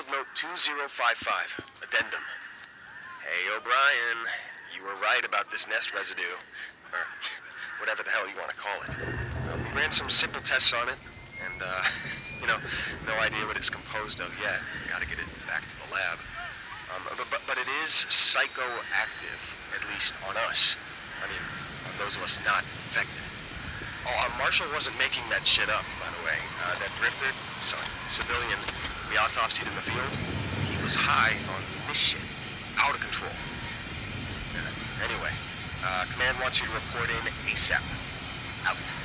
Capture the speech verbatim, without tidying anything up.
Field Note two zero five five. Addendum. Hey, O'Brien. You were right about this nest residue. Or whatever the hell you want to call it. Uh, we ran some simple tests on it, and, uh, you know, no idea what it's composed of yet. Gotta get it back to the lab. Um, but, but, but it is psychoactive, at least on us. I mean, on those of us not infected. Oh, uh, Marshall wasn't making that shit up, by the way. Uh, that drifter, sorry, civilian we autopsied in the field, he was high on this shit. Out of control. Uh, anyway, uh, Command wants you to report in ASAP. Out.